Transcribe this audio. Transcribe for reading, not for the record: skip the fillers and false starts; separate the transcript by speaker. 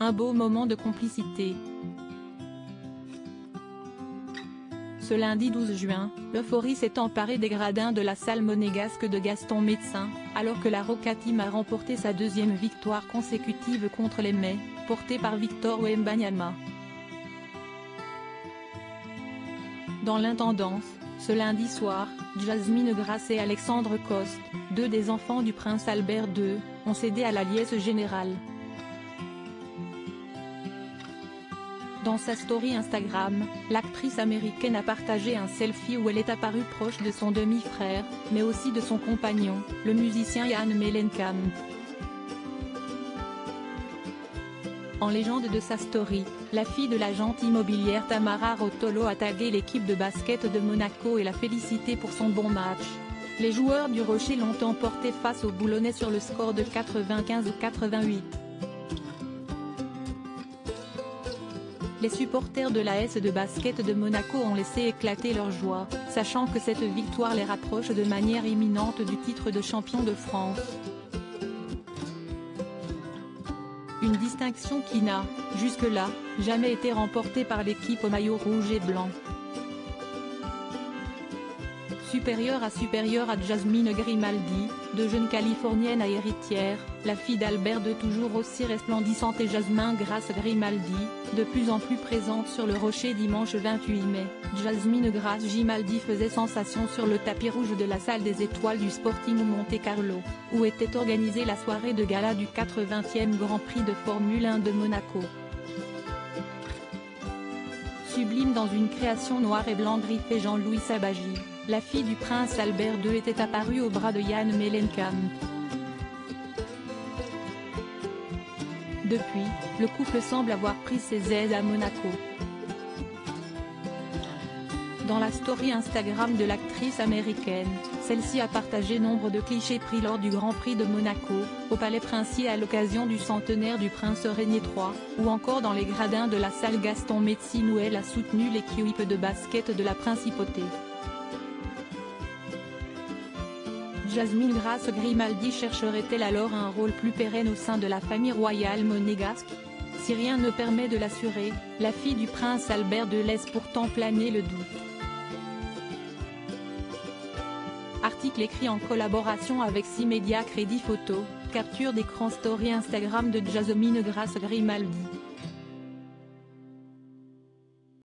Speaker 1: un beau moment de complicité. Ce lundi 12 juin, l'euphorie s'est emparée des gradins de la salle monégasque de Gaston Médecin, alors que la Roca Team a remporté sa deuxième victoire consécutive contre les Mets, portée par Victor Wembanyama. Dans l'intendance, ce lundi soir, Jasmine Grasse et Alexandre Coste, deux des enfants du prince Albert II, ont cédé à la liesse générale. Dans sa story Instagram, l'actrice américaine a partagé un selfie où elle est apparue proche de son demi-frère, mais aussi de son compagnon, le musicien Jan Mellencamp. En légende de sa story, la fille de l'agente immobilière Tamara Rotolo a tagué l'équipe de basket de Monaco et l'a félicité pour son bon match. Les joueurs du Rocher l'ont emporté face aux Boulonnais sur le score de 95-88. Les supporters de l'AS de basket de Monaco ont laissé éclater leur joie, sachant que cette victoire les rapproche de manière imminente du titre de champion de France. Une distinction qui n'a, jusque-là, jamais été remportée par l'équipe au maillot rouge et blanc. Supérieure à Jasmine Grimaldi, de jeune californienne à héritière, la fille d'Albert II toujours aussi resplendissante et Jasmine Grasse Grimaldi, de plus en plus présente sur le Rocher dimanche 28 mai. Jasmine Grasse Grimaldi faisait sensation sur le tapis rouge de la salle des étoiles du Sporting Monte-Carlo, où était organisée la soirée de gala du 80e Grand Prix de Formule 1 de Monaco. Sublime dans une création noire et blanc griffée Jean-Louis Sabagi, la fille du prince Albert II était apparue au bras de Jan Mellencamp. Depuis, le couple semble avoir pris ses aises à Monaco. Dans la story Instagram de l'actrice américaine, celle-ci a partagé nombre de clichés pris lors du Grand Prix de Monaco, au Palais Princier à l'occasion du centenaire du prince Régnier III, ou encore dans les gradins de la salle Gaston Médecin où elle a soutenu l'équipe de basket de la principauté. Jasmine Grasse Grimaldi chercherait-elle alors un rôle plus pérenne au sein de la famille royale monégasque? Si rien ne permet de l'assurer, la fille du prince Albert II laisse pourtant planer le doute. Article écrit en collaboration avec 6 médias. Crédit photo, capture d'écran story Instagram de Jasmine Grasse Grimaldi.